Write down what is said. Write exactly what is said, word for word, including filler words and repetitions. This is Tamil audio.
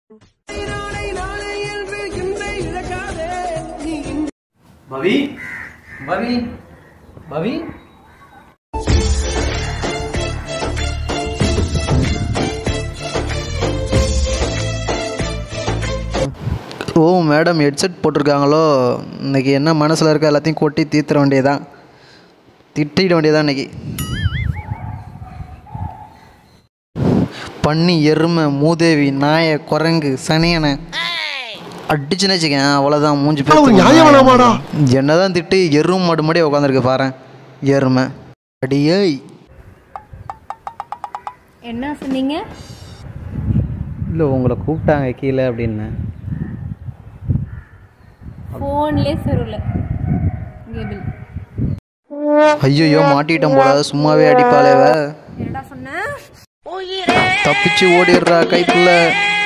பவி பவி பவி ஓ மேடம் ஹெட்செட் போட்டிருக்காங்களோ, இன்றைக்கி என்ன மனசில் இருக்க எல்லாத்தையும் கொட்டி தீர்த்துற வேண்டியதான், திட்டிட வேண்டியதான் இன்றைக்கி. பன்னி, எருமை, மூதேவி, நாயை, குரங்கு, சனியனை அடிச்சுன்னு வச்சுக்கேன், அவ்வளோதான் மூஞ்சி பேர். என்னதான் திட்டு எருமை மாடு மாடியே உட்காந்துருக்கு பாரு. எருமை அடியே. என்ன சொன்னீங்க? இல்லை உங்களை கூப்பிட்டாங்க கீழே அப்படின்னு. ஃபோன்லேயே சொல்லல. கேபிள். ஐயோ மாட்டிட்டோம் போல, சும்மாவே அடிப்பாளேவ. என்னடா சொன்ன? தப்பிச்சு ஓடிடுறா கைக்குள்ள.